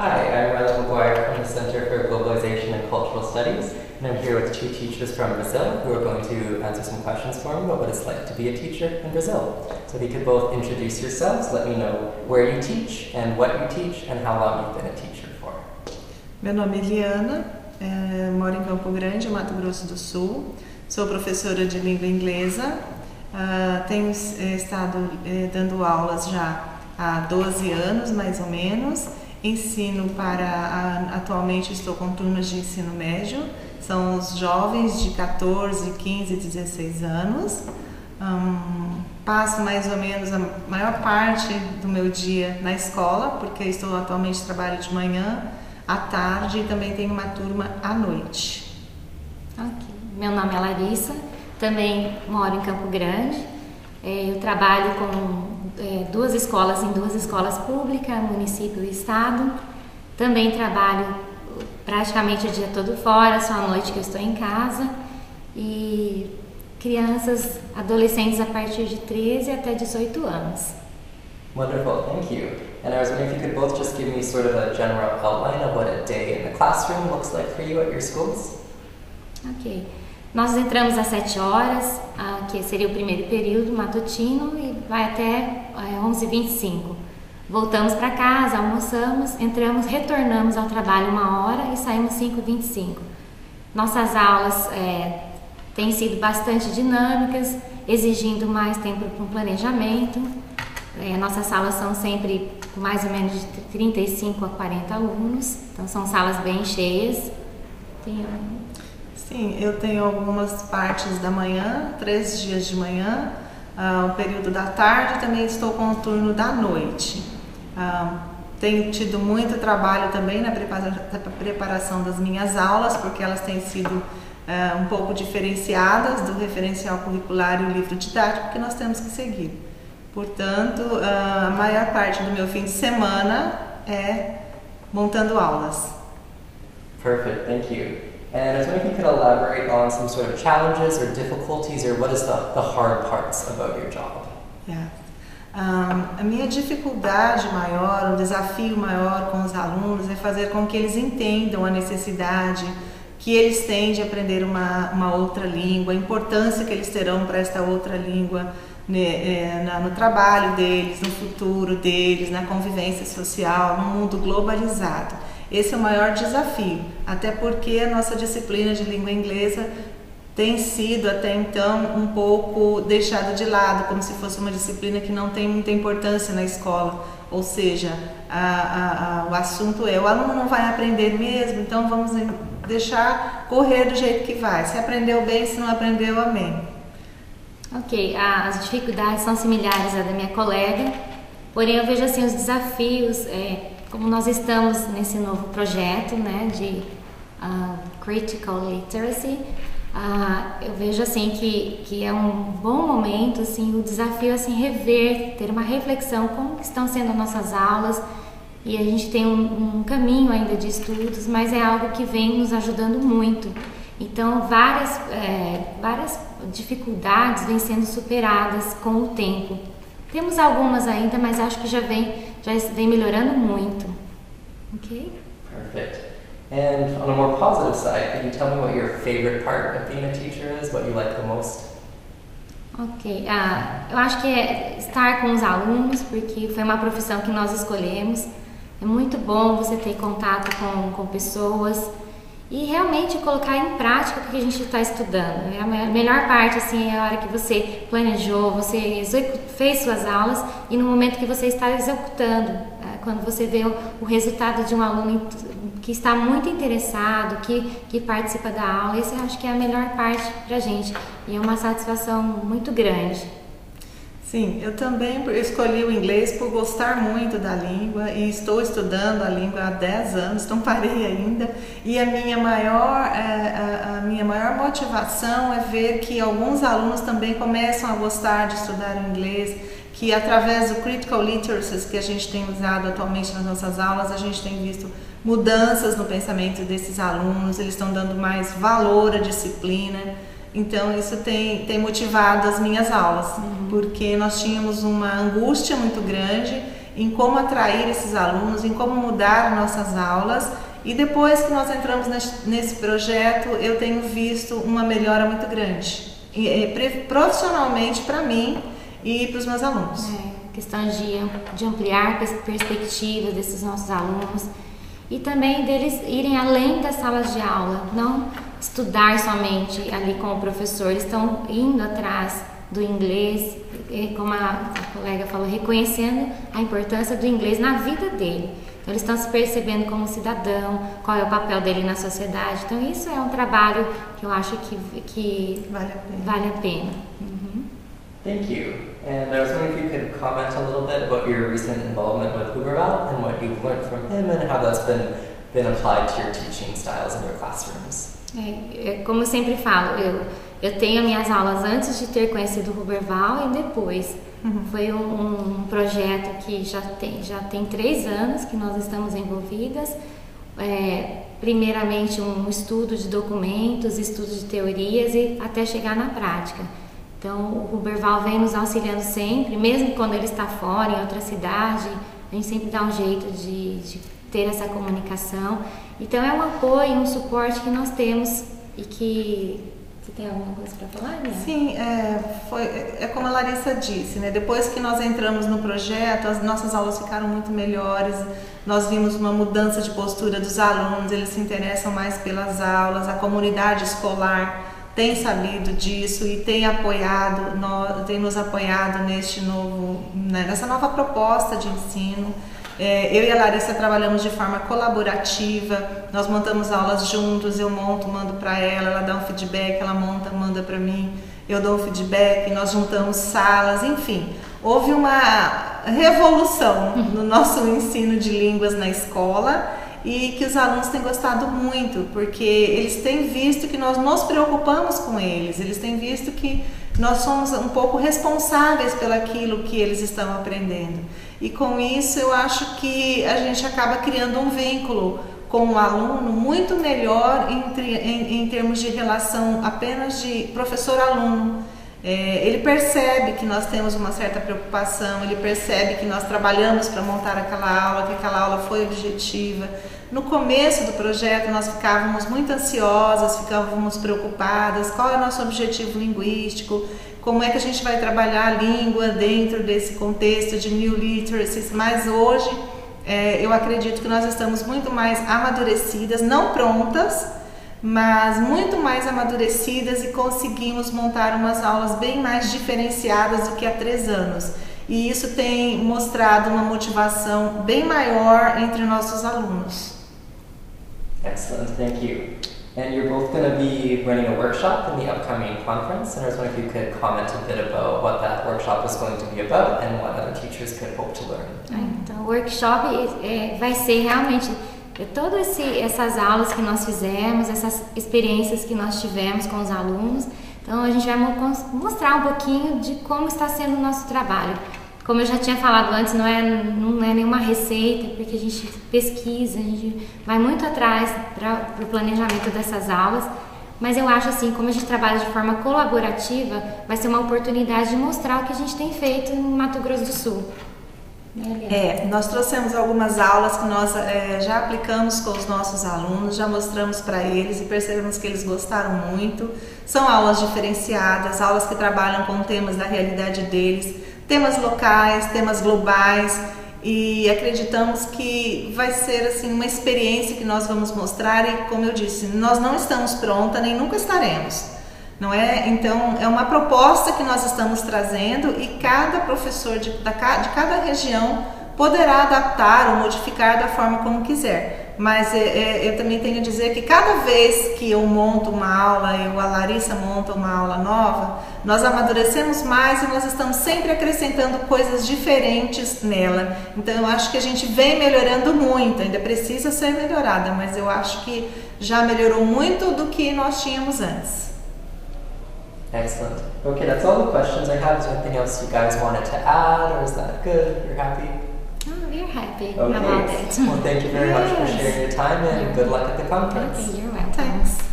Hi, I'm Marla McGuire from the Center for Globalization and Cultural Studies, and I'm here with two teachers from Brazil who are going to answer some questions for me about what it's like to be a teacher in Brazil. So if you could both introduce yourselves, let me know where you teach and what you teach and how long you've been a teacher for. Meu nome é Eliana, moro em Campo Grande, Mato Grosso do Sul, sou professora de língua inglesa, tenho estado dando aulas já há 12 anos, mais ou menos. Ensino atualmente estou com turmas de ensino médio, são os jovens de 14, 15, 16 anos. Passo mais ou menos a maior parte do meu dia na escola, porque estou atualmente trabalho de manhã, à tarde e também tenho uma turma à noite. Okay. Meu nome é Larissa, também moro em Campo Grande. Eu trabalho com duas escolas públicas, município e estado. Também trabalho praticamente o dia todo fora, só à noite que eu estou em casa. E crianças, adolescentes a partir de 13 até 18 anos. Wonderful, thank you. And I was wondering if you could both just give me sort of a general outline of what a day in the classroom looks like for you at your schools. Ok. Nós entramos às 7 horas, que seria o primeiro período matutino, e vai até 11h25. Voltamos para casa, almoçamos, retornamos ao trabalho 1 hora e saímos 5h25. Nossas aulas têm sido bastante dinâmicas, exigindo mais tempo para o planejamento. Nossas salas são sempre com mais ou menos de 35 a 40 alunos, então são salas bem cheias. Sim, eu tenho algumas partes da manhã, 3 dias de manhã, o período da tarde, também estou com o turno da noite. Tenho tido muito trabalho também na preparação das minhas aulas, porque elas têm sido um pouco diferenciadas do referencial curricular e o livro didático que nós temos que seguir. Portanto, a maior parte do meu fim de semana é montando aulas. Perfect, thank you. And I was wondering if you could elaborate on some sort of challenges or difficulties, or what is the hard parts about your job? Yeah. A minha dificuldade maior, o desafio maior com os alunos é fazer com que eles entendam a necessidade que eles têm de aprender uma outra língua, a importância que eles terão para esta outra língua no trabalho deles, no futuro deles, na convivência social, no mundo globalizado. Esse é o maior desafio, até porque a nossa disciplina de língua inglesa tem sido até então um pouco deixada de lado, como se fosse uma disciplina que não tem muita importância na escola. Ou seja, o assunto o aluno não vai aprender mesmo, então vamos deixar correr do jeito que vai. Se aprendeu bem, se não aprendeu, amém. Ok, as dificuldades são similares à da minha colega, porém eu vejo assim os desafios, como nós estamos nesse novo projeto, né, de Critical Literacy, eu vejo assim que é um bom momento, assim, o desafio assim rever, ter uma reflexão como estão sendo nossas aulas, e a gente tem um caminho ainda de estudos, mas é algo que vem nos ajudando muito. Então várias dificuldades vêm sendo superadas com o tempo. Temos algumas ainda, mas acho que já vem melhorando muito. Ok? Perfect. And on a more positive side, could you tell me what your favorite part of being a teacher is? What you like the most? Ok. Eu acho que é estar com os alunos, porque foi uma profissão que nós escolhemos. É muito bom você ter contato com pessoas e realmente colocar em prática o que a gente está estudando. A melhor parte assim, é a hora que você planejou, você fez suas aulas e no momento que você está executando, quando você vê o resultado de um aluno que está muito interessado, que participa da aula, esse eu acho que é a melhor parte para a gente e é uma satisfação muito grande. Sim, eu também escolhi o inglês por gostar muito da língua e estou estudando a língua há 10 anos, não parei ainda. E a minha maior motivação é ver que alguns alunos também começam a gostar de estudar o inglês, que através do Critical Literacy que a gente tem usado atualmente nas nossas aulas, a gente tem visto mudanças no pensamento desses alunos, eles estão dando mais valor à disciplina. Então isso tem motivado as minhas aulas, porque nós tínhamos uma angústia muito grande em como atrair esses alunos, em como mudar nossas aulas. E depois que nós entramos nesse projeto, eu tenho visto uma melhora muito grande, profissionalmente para mim e para os meus alunos. Questão de ampliar perspectivas desses nossos alunos e também deles irem além das salas de aula, não estudar somente ali com o professor, eles estão indo atrás do inglês, como a colega falou, reconhecendo a importância do inglês na vida dele. Então, eles estão se percebendo como cidadão, qual é o papel dele na sociedade. Então, isso é um trabalho que eu acho que vale a pena. Thank you. And I was wondering if you could comment a little bit about your recent involvement with Huberval and what you've learned from him and how that's been applied to your teaching styles in your classrooms. Como eu sempre falo, eu tenho minhas aulas antes de ter conhecido o Huberval e depois. Foi um projeto que já tem 3 anos que nós estamos envolvidas. Primeiramente um estudo de documentos, estudo de teorias e até chegar na prática. Então o Huberval vem nos auxiliando sempre, mesmo quando ele está fora, em outra cidade, a gente sempre dá um jeito de ter essa comunicação. Então é um apoio, um suporte que nós temos e que... Você tem alguma coisa para falar, Nia? Sim, é como a Larissa disse, né? Depois que nós entramos no projeto, as nossas aulas ficaram muito melhores, nós vimos uma mudança de postura dos alunos, eles se interessam mais pelas aulas, a comunidade escolar tem sabido disso e tem nos apoiado nessa nova proposta de ensino. Eu e a Larissa trabalhamos de forma colaborativa, nós montamos aulas juntos, eu monto, mando para ela dá um feedback, ela monta, manda para mim, eu dou um feedback, nós juntamos salas, enfim. Houve uma revolução no nosso ensino de línguas na escola e que os alunos têm gostado muito, porque eles têm visto que nós nos preocupamos com eles têm visto que nós somos um pouco responsáveis pelaquilo que eles estão aprendendo. E com isso eu acho que a gente acaba criando um vínculo com o aluno muito melhor em termos de relação apenas de professor-aluno. Ele percebe que nós temos uma certa preocupação, ele percebe que nós trabalhamos para montar aquela aula, que aquela aula foi objetiva. No começo do projeto nós ficávamos muito ansiosas, ficávamos preocupadas, qual é o nosso objetivo linguístico, como é que a gente vai trabalhar a língua dentro desse contexto de New Literacies, mas hoje eu acredito que nós estamos muito mais amadurecidas, não prontas, mas muito mais amadurecidas e conseguimos montar umas aulas bem mais diferenciadas do que há 3 anos. E isso tem mostrado uma motivação bem maior entre nossos alunos. Excellent, thank you. And you're both going to be running a workshop in the upcoming conference, and I was wondering if you could comment a bit about what that workshop is going to be about and what other teachers could hope to learn. Então, o workshop vai ser realmente todas essas aulas que nós fizemos, essas experiências que nós tivemos com os alunos. Então, a gente vai mostrar um pouquinho de como está sendo o nosso trabalho. Como eu já tinha falado antes, não é nenhuma receita, porque a gente pesquisa, a gente vai muito atrás para o planejamento dessas aulas, mas eu acho assim, como a gente trabalha de forma colaborativa, vai ser uma oportunidade de mostrar o que a gente tem feito no Mato Grosso do Sul. Nós trouxemos algumas aulas que nós já aplicamos com os nossos alunos, já mostramos para eles e percebemos que eles gostaram muito. São aulas diferenciadas, aulas que trabalham com temas da realidade deles, temas locais, temas globais, e acreditamos que vai ser assim uma experiência que nós vamos mostrar e, como eu disse, nós não estamos prontas nem nunca estaremos, não é? Então é uma proposta que nós estamos trazendo e cada professor de cada região poderá adaptar ou modificar da forma como quiser. Mas eu também tenho a dizer que cada vez que eu monto uma aula, a Larissa monta uma aula nova, nós amadurecemos mais e nós estamos sempre acrescentando coisas diferentes nela. Então eu acho que a gente vem melhorando muito, ainda precisa ser melhorada, mas eu acho que já melhorou muito do que nós tínhamos antes. Excellent. Okay, that's all the questions I have. Is there anything else you guys wanted to add, or is that good? You're happy? We're happy about it. Well, thank you very much for sharing your time and good luck at the conference. Okay, you're welcome. Thanks.